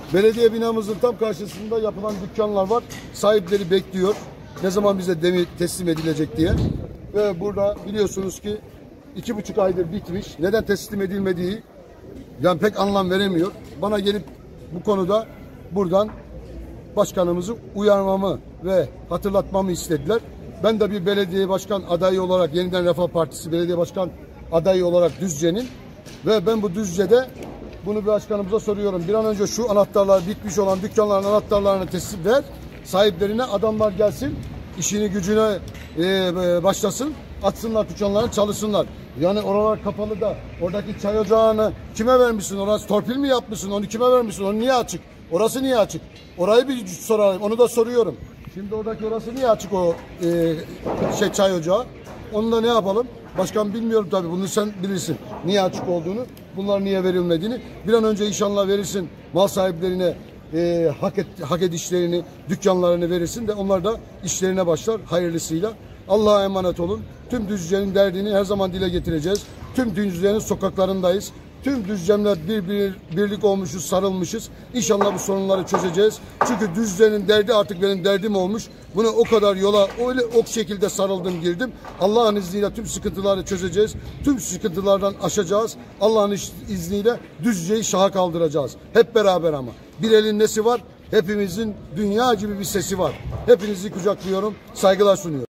Belediye binamızın tam karşısında yapılan dükkanlar var. Sahipleri bekliyor. Ne zaman bize demir teslim edilecek diye. Ve burada biliyorsunuz ki 2,5 aydır bitmiş. Neden teslim edilmediği yani pek anlam veremiyor. Bana gelip bu konuda buradan başkanımızı uyarmamı ve hatırlatmamı istediler. Ben de bir belediye başkan adayı olarak, Yeniden Refah Partisi belediye başkan adayı olarak Düzce'nin ve ben bu Düzce'de bunu bir başkanımıza soruyorum. Bir an önce şu anahtarlar, bitmiş olan dükkanların anahtarlarını teslim ver. Sahiplerine adamlar gelsin, işini gücüne başlasın, açsınlar dükkanlarını, çalışsınlar. Yani oralar kapalı da oradaki çay ocağını kime vermişsin? Orası torpil mi yapmışsın? Onu kime vermişsin? Onu niye açık? Orası niye açık? Orayı bir sorarım. Onu da soruyorum. Şimdi oradaki orası niye açık o çay ocağı? Onu da ne yapalım? Başkan bilmiyorum tabii. Bunu sen bilirsin. Niye açık olduğunu, bunlar niye verilmediğini. Bir an önce inşallah verirsin mal sahiplerine hak edişlerini, dükkanlarını verirsin de onlar da işlerine başlar hayırlısıyla. Allah'a emanet olun. Tüm Düzce'nin derdini her zaman dile getireceğiz. Tüm Düzce'nin sokaklarındayız. Tüm Düzcemler birlik olmuşuz, sarılmışız. İnşallah bu sorunları çözeceğiz. Çünkü Düzce'nin derdi artık benim derdim olmuş. Bunu o kadar yola öyle o şekilde sarıldım, girdim. Allah'ın izniyle tüm sıkıntıları çözeceğiz. Tüm sıkıntılardan aşacağız. Allah'ın izniyle Düzce'yi şaha kaldıracağız. Hep beraber ama. Bir elin nesi var? Hepimizin dünya gibi bir sesi var. Hepinizi kucaklıyorum. Saygılar sunuyorum.